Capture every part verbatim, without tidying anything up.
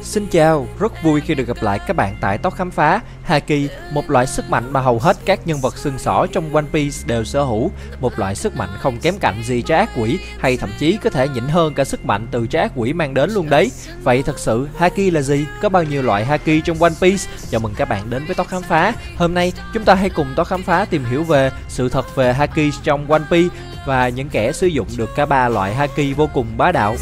Xin chào, rất vui khi được gặp lại các bạn tại Tóc Khám Phá. Haki, một loại sức mạnh mà hầu hết các nhân vật xương xỏ trong One Piece đều sở hữu. Một loại sức mạnh không kém cạnh gì trái ác quỷ, hay thậm chí có thể nhỉnh hơn cả sức mạnh từ trái ác quỷ mang đến luôn đấy. Vậy thật sự Haki là gì? Có bao nhiêu loại Haki trong One Piece? Chào mừng các bạn đến với Tóc Khám Phá. Hôm nay chúng ta hãy cùng Tóc Khám Phá tìm hiểu về sự thật về Haki trong One Piece và những kẻ sử dụng được cả ba loại Haki vô cùng bá đạo.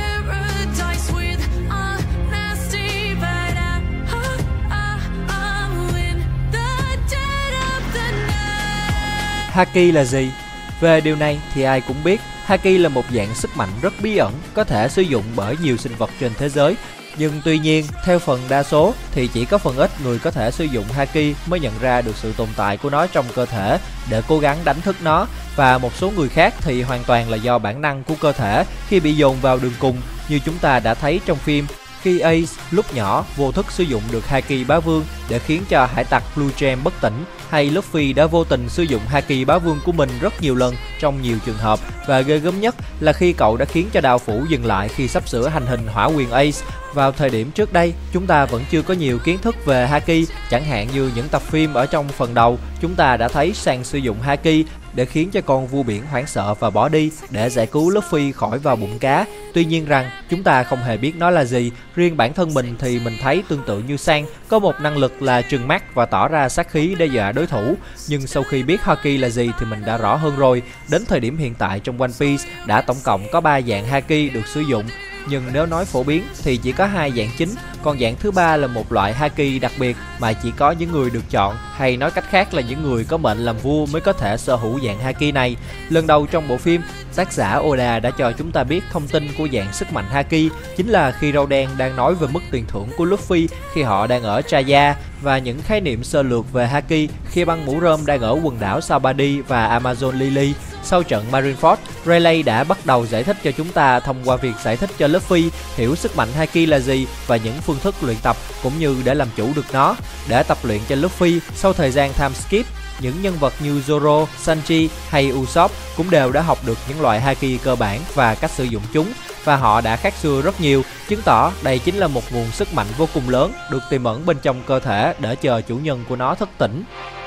Haki là gì? Về điều này thì ai cũng biết, Haki là một dạng sức mạnh rất bí ẩn, có thể sử dụng bởi nhiều sinh vật trên thế giới. Nhưng tuy nhiên, theo phần đa số thì chỉ có phần ít người có thể sử dụng Haki mới nhận ra được sự tồn tại của nó trong cơ thể để cố gắng đánh thức nó. Và một số người khác thì hoàn toàn là do bản năng của cơ thể khi bị dồn vào đường cùng, như chúng ta đã thấy trong phim. Khi Ace lúc nhỏ vô thức sử dụng được Haki bá vương để khiến cho hải tặc Blue Jam bất tỉnh, hay Luffy đã vô tình sử dụng Haki bá vương của mình rất nhiều lần trong nhiều trường hợp, và ghê gớm nhất là khi cậu đã khiến cho đạo phủ dừng lại khi sắp sửa hành hình hỏa quyền Ace. Vào thời điểm trước đây, chúng ta vẫn chưa có nhiều kiến thức về Haki, chẳng hạn như những tập phim ở trong phần đầu, chúng ta đã thấy Sang sử dụng Haki để khiến cho con vua biển hoảng sợ và bỏ đi để giải cứu Luffy khỏi vào bụng cá. Tuy nhiên rằng chúng ta không hề biết nó là gì. Riêng bản thân mình thì mình thấy tương tự như Sang có một năng lực là trừng mắt và tỏ ra sát khí đe dọa đối thủ. Nhưng sau khi biết Haki là gì thì mình đã rõ hơn rồi. Đến thời điểm hiện tại trong One Piece đã tổng cộng có ba dạng Haki được sử dụng. Nhưng nếu nói phổ biến thì chỉ có hai dạng chính, còn dạng thứ ba là một loại Haki đặc biệt mà chỉ có những người được chọn, hay nói cách khác là những người có mệnh làm vua mới có thể sở hữu dạng Haki này. Lần đầu trong bộ phim, tác giả Oda đã cho chúng ta biết thông tin của dạng sức mạnh Haki, chính là khi Râu Đen đang nói về mức tiền thưởng của Luffy khi họ đang ở Traya, và những khái niệm sơ lược về Haki khi băng mũ rơm đang ở quần đảo Sabaody và Amazon Lily. Sau trận Marineford, Rayleigh đã bắt đầu giải thích cho chúng ta thông qua việc giải thích cho Luffy hiểu sức mạnh Haki là gì và những phương thức luyện tập cũng như để làm chủ được nó. Để tập luyện cho Luffy, sau thời gian time skip, những nhân vật như Zoro, Sanji hay Usopp cũng đều đã học được những loại Haki cơ bản và cách sử dụng chúng, và họ đã khác xưa rất nhiều, chứng tỏ đây chính là một nguồn sức mạnh vô cùng lớn được tiềm ẩn bên trong cơ thể để chờ chủ nhân của nó thức tỉnh.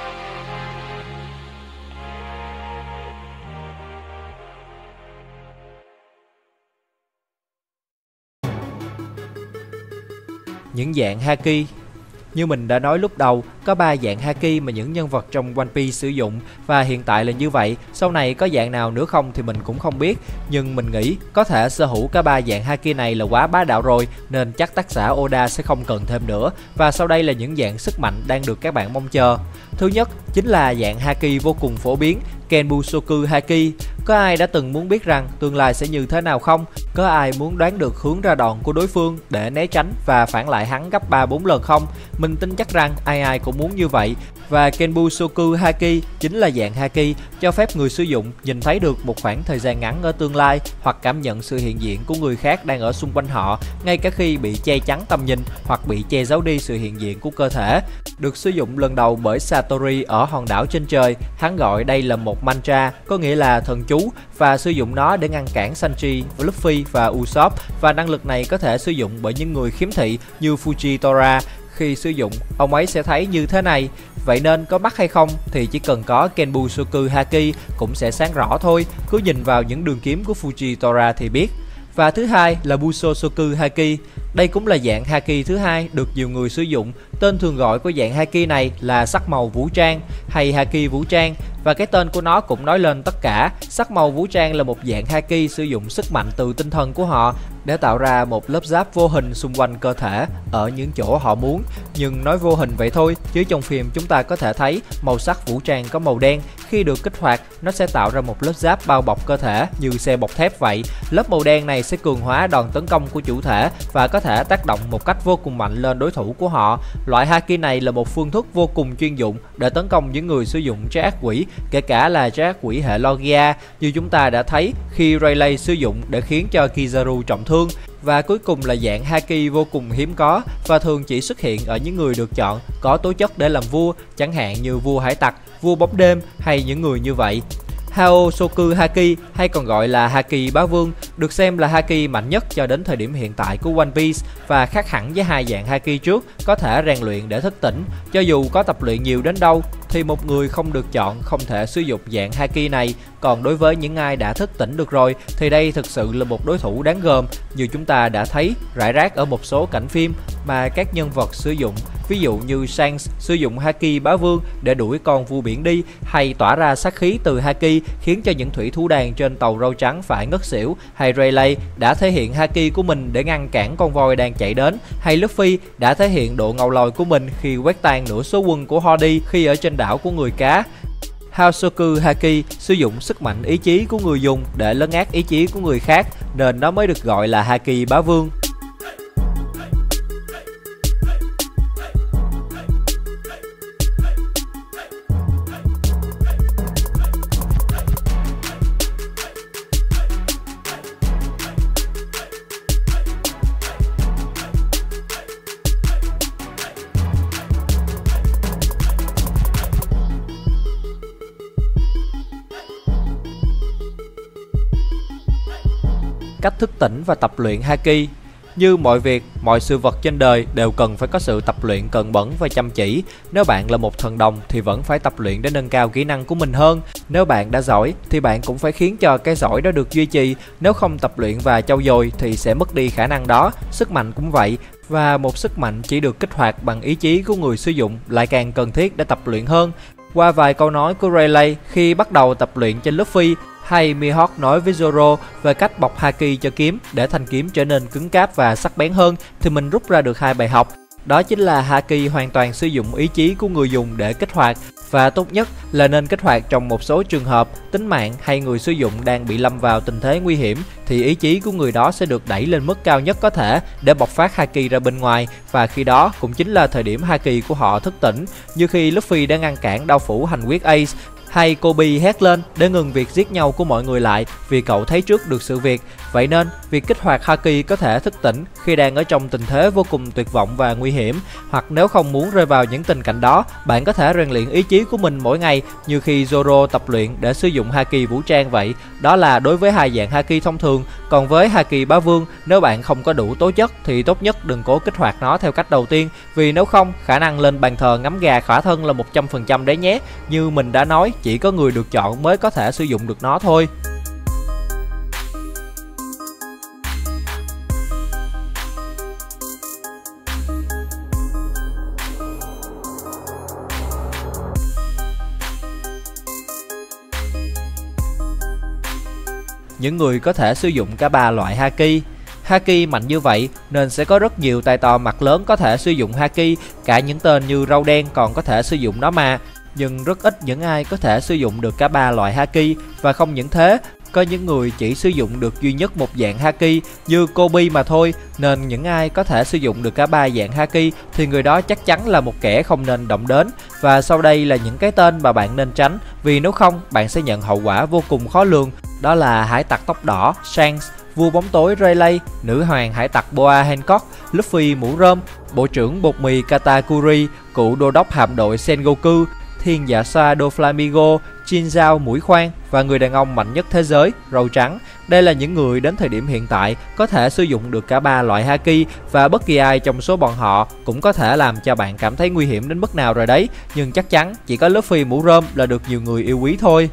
Những dạng Haki. Như mình đã nói lúc đầu, có ba dạng Haki mà những nhân vật trong One Piece sử dụng, và hiện tại là như vậy. Sau này có dạng nào nữa không thì mình cũng không biết, nhưng mình nghĩ có thể sở hữu cả ba dạng Haki này là quá bá đạo rồi, nên chắc tác giả Oda sẽ không cần thêm nữa. Và sau đây là những dạng sức mạnh đang được các bạn mong chờ. Thứ nhất chính là dạng Haki vô cùng phổ biến, Kenbushoku Haki. Có ai đã từng muốn biết rằng tương lai sẽ như thế nào không? Có ai muốn đoán được hướng ra đòn của đối phương để né tránh và phản lại hắn gấp ba bốn lần không? Mình tin chắc rằng ai ai cũng muốn như vậy. Và Kenbushoku Haki chính là dạng Haki cho phép người sử dụng nhìn thấy được một khoảng thời gian ngắn ở tương lai, hoặc cảm nhận sự hiện diện của người khác đang ở xung quanh họ, ngay cả khi bị che chắn tầm nhìn hoặc bị che giấu đi sự hiện diện của cơ thể. Được sử dụng lần đầu bởi Satori ở hòn đảo trên trời. Hắn gọi đây là một mantra, có nghĩa là thần chú, và sử dụng nó để ngăn cản Sanji, Luffy và Usopp. Và năng lực này có thể sử dụng bởi những người khiếm thị như Fujitora. Khi sử dụng, ông ấy sẽ thấy như thế này. Vậy nên có mắt hay không thì chỉ cần có Kenbushoku Haki cũng sẽ sáng rõ thôi. Cứ nhìn vào những đường kiếm của Fujitora thì biết. Và thứ hai là Bushoku Haki. Đây cũng là dạng Haki thứ hai được nhiều người sử dụng. Tên thường gọi của dạng Haki này là sắc màu vũ trang hay Haki vũ trang, và cái tên của nó cũng nói lên tất cả. Sắc màu vũ trang là một dạng Haki sử dụng sức mạnh từ tinh thần của họ để tạo ra một lớp giáp vô hình xung quanh cơ thể ở những chỗ họ muốn. Nhưng nói vô hình vậy thôi, chứ trong phim chúng ta có thể thấy màu sắc vũ trang có màu đen. Khi được kích hoạt, nó sẽ tạo ra một lớp giáp bao bọc cơ thể như xe bọc thép vậy. Lớp màu đen này sẽ cường hóa đòn tấn công của chủ thể và có thể tác động một cách vô cùng mạnh lên đối thủ của họ. Loại Haki này là một phương thức vô cùng chuyên dụng để tấn công những người sử dụng trái ác quỷ, kể cả là trái ác quỷ hệ Logia, như chúng ta đã thấy khi Rayleigh sử dụng để khiến cho Kizaru trọng thương. Và cuối cùng là dạng Haki vô cùng hiếm có và thường chỉ xuất hiện ở những người được chọn có tố chất để làm vua, chẳng hạn như vua hải tặc, vua bóng đêm hay những người như vậy. Haosoku Haki hay còn gọi là Haki Bá Vương được xem là Haki mạnh nhất cho đến thời điểm hiện tại của One Piece và khác hẳn với hai dạng Haki trước có thể rèn luyện để thức tỉnh. Cho dù có tập luyện nhiều đến đâu thì một người không được chọn không thể sử dụng dạng Haki này, còn đối với những ai đã thức tỉnh được rồi thì đây thực sự là một đối thủ đáng gờm, như chúng ta đã thấy rải rác ở một số cảnh phim mà các nhân vật sử dụng, ví dụ như Shanks sử dụng Haki Bá Vương để đuổi con vua biển đi, hay tỏa ra sát khí từ Haki khiến cho những thủy thú đàn trên tàu râu trắng phải ngất xỉu, hay Rayleigh đã thể hiện Haki của mình để ngăn cản con voi đang chạy đến, hay Luffy đã thể hiện độ ngầu lòi của mình khi quét tan nửa số quân của Hody khi ở trên đảo của người cá. Haosoku Haki sử dụng sức mạnh ý chí của người dùng để lấn át ý chí của người khác nên nó mới được gọi là Haki Bá Vương. Cách thức tỉnh và tập luyện Haki. Như mọi việc, mọi sự vật trên đời đều cần phải có sự tập luyện cẩn mẫn và chăm chỉ. Nếu bạn là một thần đồng thì vẫn phải tập luyện để nâng cao kỹ năng của mình hơn. Nếu bạn đã giỏi thì bạn cũng phải khiến cho cái giỏi đó được duy trì. Nếu không tập luyện và trau dồi thì sẽ mất đi khả năng đó. Sức mạnh cũng vậy. Và một sức mạnh chỉ được kích hoạt bằng ý chí của người sử dụng lại càng cần thiết để tập luyện hơn. Qua vài câu nói của Rayleigh khi bắt đầu tập luyện trên Luffy, hay Mihawk nói với Zoro về cách bọc Haki cho kiếm để thanh kiếm trở nên cứng cáp và sắc bén hơn, thì mình rút ra được hai bài học. Đó chính là Haki hoàn toàn sử dụng ý chí của người dùng để kích hoạt, và tốt nhất là nên kích hoạt trong một số trường hợp tính mạng hay người sử dụng đang bị lâm vào tình thế nguy hiểm, thì ý chí của người đó sẽ được đẩy lên mức cao nhất có thể để bộc phát Haki ra bên ngoài, và khi đó cũng chính là thời điểm Haki của họ thức tỉnh, như khi Luffy đã ngăn cản đao phủ hành quyết Ace, hay Kobe hét lên để ngừng việc giết nhau của mọi người lại vì cậu thấy trước được sự việc. Vậy nên, việc kích hoạt Haki có thể thức tỉnh khi đang ở trong tình thế vô cùng tuyệt vọng và nguy hiểm. Hoặc nếu không muốn rơi vào những tình cảnh đó, bạn có thể rèn luyện ý chí của mình mỗi ngày như khi Zoro tập luyện để sử dụng Haki vũ trang vậy. Đó là đối với hai dạng Haki thông thường. Còn với Haki Bá Vương, nếu bạn không có đủ tố chất thì tốt nhất đừng cố kích hoạt nó theo cách đầu tiên, vì nếu không, khả năng lên bàn thờ ngắm gà khỏa thân là một trăm phần trăm đấy nhé. Như mình đã nói, chỉ có người được chọn mới có thể sử dụng được nó thôi. Những người có thể sử dụng cả ba loại Haki. Haki mạnh như vậy nên sẽ có rất nhiều tay to mặt lớn có thể sử dụng Haki, cả những tên như Râu Đen còn có thể sử dụng nó mà. Nhưng rất ít những ai có thể sử dụng được cả ba loại Haki, và không những thế, có những người chỉ sử dụng được duy nhất một dạng Haki như Kobe mà thôi, nên những ai có thể sử dụng được cả ba dạng Haki thì người đó chắc chắn là một kẻ không nên động đến. Và sau đây là những cái tên mà bạn nên tránh, vì nếu không bạn sẽ nhận hậu quả vô cùng khó lường. Đó là hải tặc tóc đỏ Shanks, vua bóng tối Rayleigh, nữ hoàng hải tặc Boa Hancock, Luffy mũ rơm, bộ trưởng bột mì Katakuri, cựu đô đốc hạm đội Sengoku, thiên dạ xoa Doflamingo, Jin Zhao mũi khoan và người đàn ông mạnh nhất thế giới, râu trắng. Đây là những người đến thời điểm hiện tại có thể sử dụng được cả ba loại Haki, và bất kỳ ai trong số bọn họ cũng có thể làm cho bạn cảm thấy nguy hiểm đến mức nào rồi đấy. Nhưng chắc chắn chỉ có Luffy mũ rơm là được nhiều người yêu quý thôi.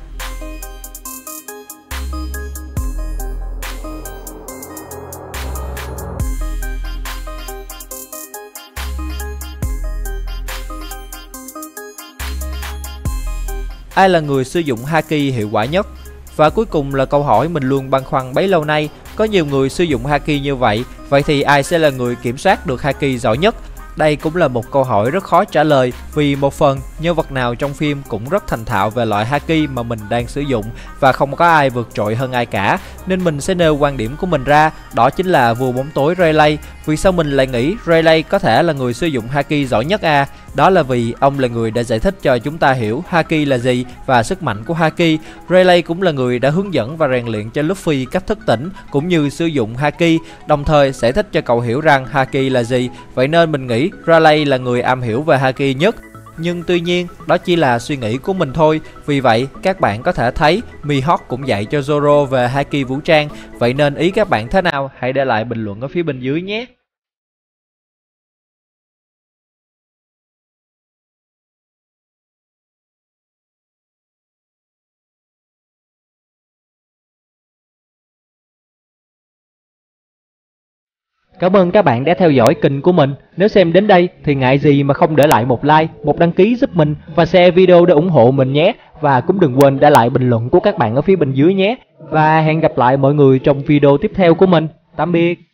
Ai là người sử dụng Haki hiệu quả nhất? Và cuối cùng là câu hỏi mình luôn băn khoăn bấy lâu nay. Có nhiều người sử dụng Haki như vậy, vậy thì ai sẽ là người kiểm soát được Haki giỏi nhất? Đây cũng là một câu hỏi rất khó trả lời, vì một phần nhân vật nào trong phim cũng rất thành thạo về loại Haki mà mình đang sử dụng, và không có ai vượt trội hơn ai cả. Nên mình sẽ nêu quan điểm của mình ra, đó chính là vua bóng tối Rayleigh. Vì sao mình lại nghĩ Rayleigh có thể là người sử dụng Haki giỏi nhất à? Đó là vì ông là người đã giải thích cho chúng ta hiểu Haki là gì và sức mạnh của Haki. Rayleigh cũng là người đã hướng dẫn và rèn luyện cho Luffy cách thức tỉnh cũng như sử dụng Haki, đồng thời giải thích cho cậu hiểu rằng Haki là gì. Vậy nên mình nghĩ Rayleigh là người am hiểu về Haki nhất. Nhưng tuy nhiên, đó chỉ là suy nghĩ của mình thôi. Vì vậy, các bạn có thể thấy Mihawk cũng dạy cho Zoro về Haki vũ trang. Vậy nên ý các bạn thế nào? Hãy để lại bình luận ở phía bên dưới nhé. Cảm ơn các bạn đã theo dõi kênh của mình. Nếu xem đến đây thì ngại gì mà không để lại một like, một đăng ký giúp mình và share video để ủng hộ mình nhé. Và cũng đừng quên để lại bình luận của các bạn ở phía bên dưới nhé. Và hẹn gặp lại mọi người trong video tiếp theo của mình. Tạm biệt.